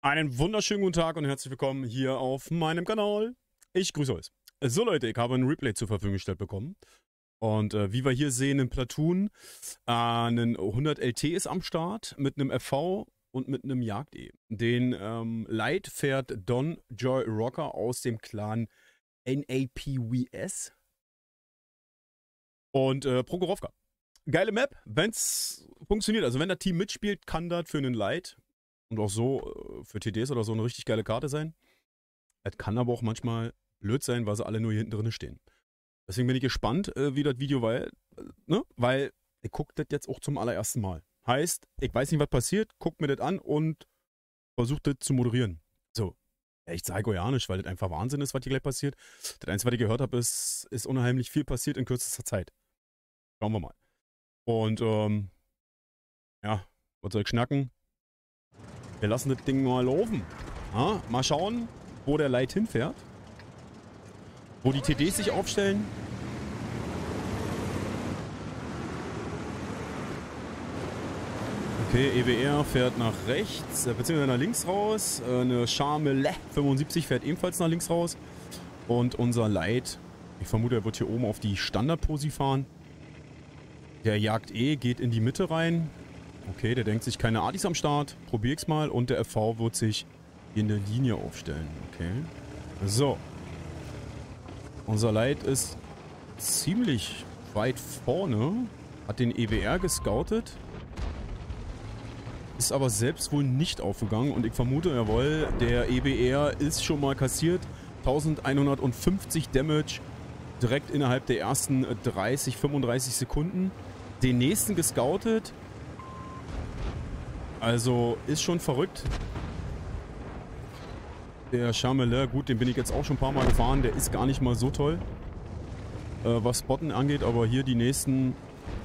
Einen wunderschönen guten Tag und herzlich willkommen hier auf meinem Kanal. Ich grüße euch. So Leute, ich habe ein Replay zur Verfügung gestellt bekommen. Und wie wir hier sehen, ein Platoon, einen 100 LT ist am Start mit einem FV und mit einem Jagd-E. Den Light fährt Don Joy Rocker aus dem Clan NAPWS und Progorovka. Geile Map, wenn es funktioniert. Also wenn das Team mitspielt, kann das für einen Light und auch so für TDs oder so eine richtig geile Karte sein. Es kann aber auch manchmal blöd sein, weil sie alle nur hier hinten drin stehen. Deswegen bin ich gespannt, wie das Video war, ne? Weil ich gucke das jetzt auch zum allerersten Mal. Heißt, ich weiß nicht, was passiert, guckt mir das an und versucht das zu moderieren. So, ich zeige euch ja nicht, weil das einfach Wahnsinn ist, was hier gleich passiert. Das Einzige, was ich gehört habe, ist unheimlich viel passiert in kürzester Zeit. Schauen wir mal. Und, ja, was soll ich schnacken? Wir lassen das Ding mal laufen. Ja, mal schauen, wo der Light hinfährt. Wo die TDs sich aufstellen. Okay, EBR fährt nach rechts, beziehungsweise nach links raus. Eine Charmele 75 fährt ebenfalls nach links raus. Und unser Light, ich vermute, er wird hier oben auf die Standardposi fahren. Der Jagd-E geht in die Mitte rein. Okay, der denkt sich keine Adis am Start. Probier ich's mal. Und der FV wird sich in der Linie aufstellen. Okay. So. Unser Light ist ziemlich weit vorne. Hat den EBR gescoutet. Ist aber selbst wohl nicht aufgegangen. Und ich vermute, jawohl, der EBR ist schon mal kassiert. 1150 Damage. Direkt innerhalb der ersten 30, 35 Sekunden. Den nächsten gescoutet. Also ist schon verrückt. Der Charmele, gut, den bin ich jetzt auch schon ein paar Mal gefahren. Der ist gar nicht mal so toll, was Spotten angeht. Aber hier die nächsten...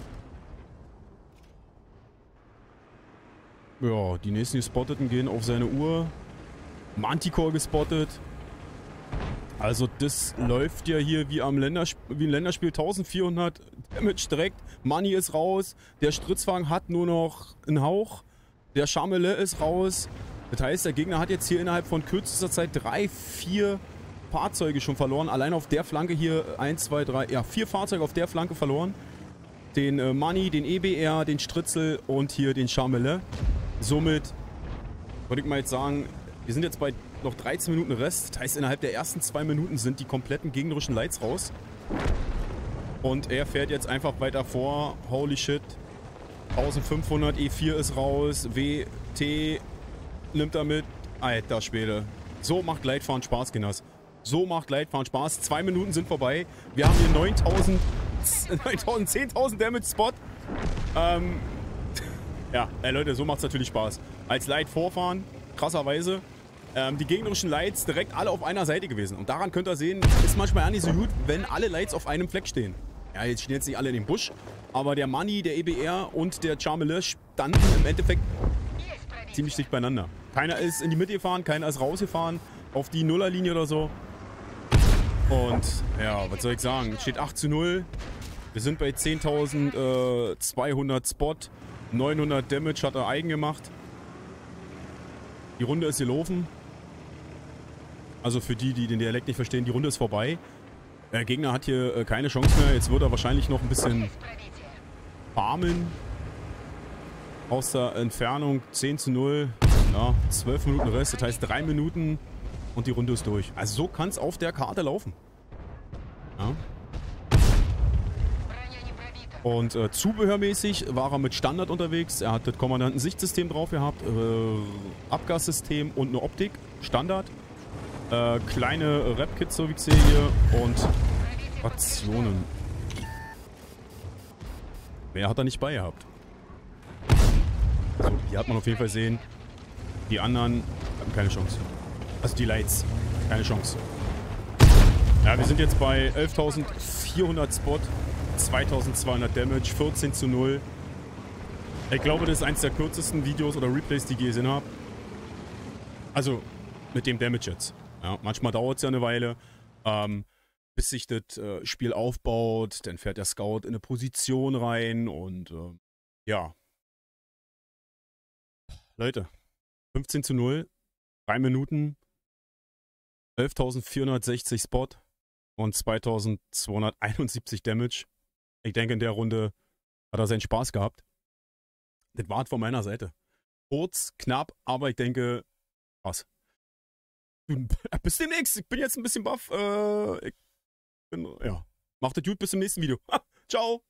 Ja, die nächsten Gespotteten gehen auf seine Uhr. Manticore gespottet. Also das läuft ja hier wie ein Länderspiel. 1400 Damage direkt. Money ist raus. Der Stritzwagen hat nur noch einen Hauch. Der Charmele ist raus. Das heißt, der Gegner hat jetzt hier innerhalb von kürzester Zeit 3, 4 Fahrzeuge schon verloren. Allein auf der Flanke hier 1, 2, 3, ja 4 Fahrzeuge auf der Flanke verloren. Den Money, den EBR, den Stritzel und hier den Charmele. Somit würde ich mal jetzt sagen, wir sind jetzt bei noch 13 Minuten Rest. Das heißt, innerhalb der ersten 2 Minuten sind die kompletten gegnerischen Lights raus. Und er fährt jetzt einfach weiter vor. Holy shit. 1500 E4 ist raus. WT nimmt er mit. Alter Schwede. So macht Gleitfahren Spaß, Kinders. So macht Gleitfahren Spaß. 2 Minuten sind vorbei. Wir haben hier 9000, 10.000 Damage Spot. Ja, Leute, so macht es natürlich Spaß. Als Light vorfahren, krasserweise. Die gegnerischen Lights direkt alle auf einer Seite gewesen. Und daran könnt ihr sehen, ist manchmal auch nicht so gut, wenn alle Lights auf einem Fleck stehen. Ja, jetzt stehen jetzt nicht alle in dem Busch. Aber der Money, der EBR und der Charmele standen im Endeffekt ziemlich dicht beieinander. Keiner ist in die Mitte gefahren, keiner ist rausgefahren auf die Nullerlinie oder so. Und ja, was soll ich sagen? Steht 8:0. Wir sind bei 10.200 Spot. 900 Damage hat er eigen gemacht. Die Runde ist gelaufen. Also für die, die den Dialekt nicht verstehen, die Runde ist vorbei. Der Gegner hat hier keine Chance mehr. Jetzt wird er wahrscheinlich noch ein bisschen farmen. Aus der Entfernung 10:0. Ja, 12 Minuten Rest. Das heißt 3 Minuten und die Runde ist durch. Also so kann es auf der Karte laufen. Ja. Und zubehörmäßig war er mit Standard unterwegs. Er hat das Kommandanten-Sichtsystem drauf gehabt, Abgassystem und eine Optik. Standard. Kleine Rap-Kits, so wie ich sehe hier. Und Rationen. Mehr hat er nicht bei gehabt. Also hier hat man auf jeden Fall sehen, die anderen hatten keine Chance. Also die Lights, keine Chance. Ja, wir sind jetzt bei 11.400 Spot. 2200 Damage, 14:0. Ich glaube, das ist eins der kürzesten Videos oder Replays, die ich je gesehen habe. Also mit dem Damage jetzt. Ja, manchmal dauert es ja eine Weile, bis sich das Spiel aufbaut. Dann fährt der Scout in eine Position rein und ja. Leute, 15:0. 3 Minuten, 11.460 Spot und 2.271 Damage. Ich denke, in der Runde hat er seinen Spaß gehabt. Das war es von meiner Seite. Kurz, knapp, aber ich denke, was? Bis demnächst. Ich bin jetzt ein bisschen baff. Ja. Macht das gut, bis zum nächsten Video. Ciao.